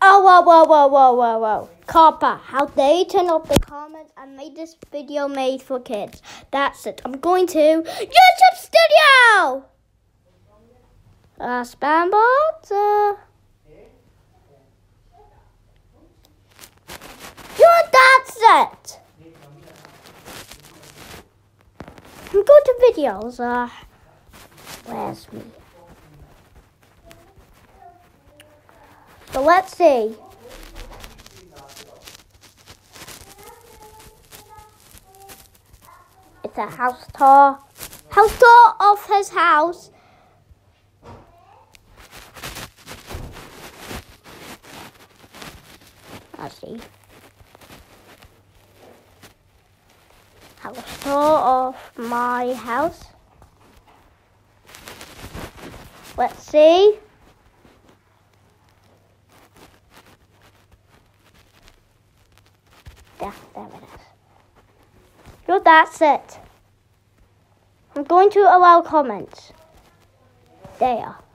Whoa. Coppa, how dare you turn off the comments and made this video made for kids. That's it. I'm going to YouTube Studio! Spam bot? That's it! Go to videos. Where's me? So let's see. It's a house tour. House tour of his house. Let's see. House tour of my house. Let's see. There it is. So that's it. I'm going to allow comments. There.